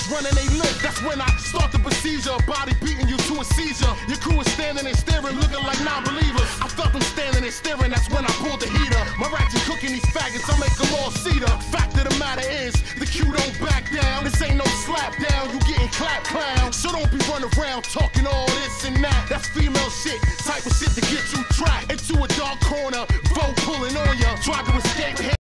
running they lip. That's when I start the procedure. Body beating you to a seizure. Your crew is standing and staring, looking like non-believers. I felt them standing and staring, that's when I pulled the heater. My ratchet cooking these faggots, I make them all cedar. Fact of the matter is, the Q don't back down. This ain't no slap down, you getting clap clown. So don't be running around talking all this and that. That's female shit, type of shit to get you trapped into a dark corner. Vote pulling on ya, try to escape